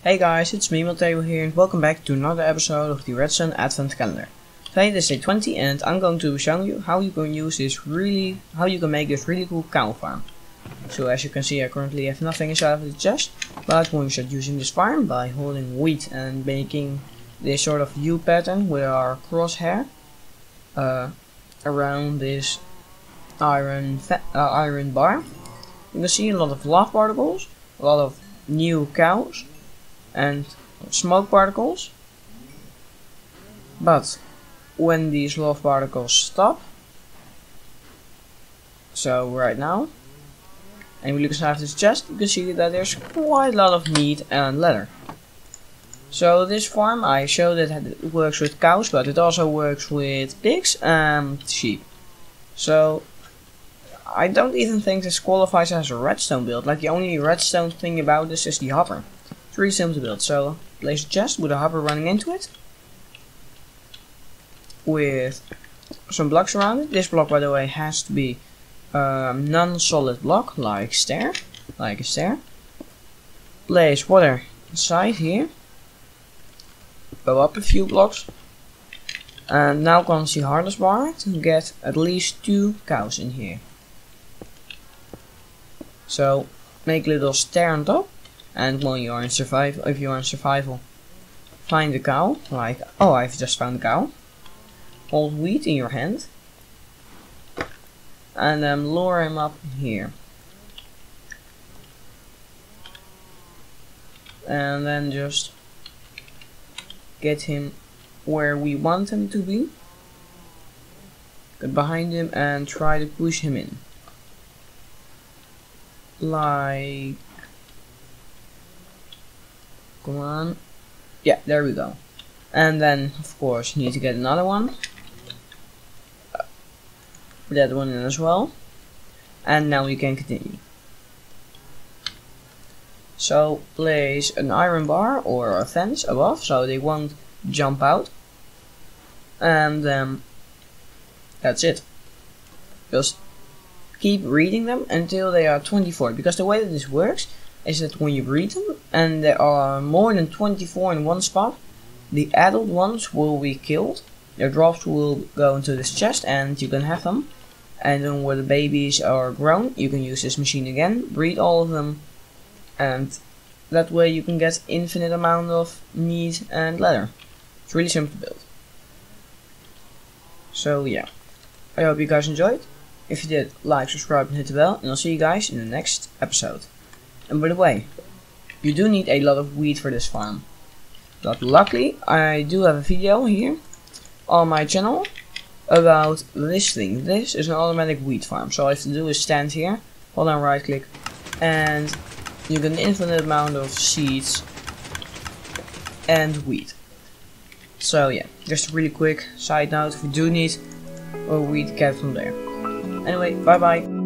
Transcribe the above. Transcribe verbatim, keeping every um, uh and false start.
Hey guys, it's me Matteo here and welcome back to another episode of the Redstone Advent Calendar. Today is day twenty and I'm going to be showing you how you can use this really, how you can make this really cool cow farm. So as you can see I currently have nothing inside of the chest, but when we start using this farm by holding wheat and making this sort of U pattern with our crosshair uh, around this iron, uh, iron bar, you can see a lot of lava particles, a lot of new cows and smoke particles. But when these lava particles stop, so right now, and we look inside this chest, you can see that there's quite a lot of meat and leather. So this farm I showed that it works with cows, but it also works with pigs and sheep. So I don't even think this qualifies as a redstone build. Like the only redstone thing about this is the hopper. It's really simple to build. So place a chest with a hopper running into it, with some blocks around it. This block, by the way, has to be um, non-solid block, like stair, like a stair. Place water inside here. Go up a few blocks, and now comes the hardest bar to get at least two cows in here. So make a little stair on top, and when you are in survival, if you are in survival, find the cow. Like, oh, I've just found a cow. Hold wheat in your hand, and then lure him up here, and then just get him where we want him to be. Get behind him and try to push him in. Like, come on, yeah, there we go. And then of course you need to get another one, that one in as well, and now we can continue. So place an iron bar or a fence above so they won't jump out, and um, that's it. Just keep reading them until they are twenty-four, because the way that this works is that when you read them and there are more than twenty-four in one spot, the adult ones will be killed, their drops will go into this chest and you can have them, and then when the babies are grown you can use this machine again, breed all of them, and that way you can get infinite amount of meat and leather. It's really simple to build. So yeah, I hope you guys enjoyed. If you did, like, subscribe and hit the bell, and I'll see you guys in the next episode. And by the way, you do need a lot of wheat for this farm, but luckily I do have a video here on my channel about this thing. This is an automatic wheat farm, so all I have to do is stand here, hold down right click, and you get an infinite amount of seeds and wheat. So yeah, just a really quick side note, if you do need a wheat, get from there. Anyway, bye bye.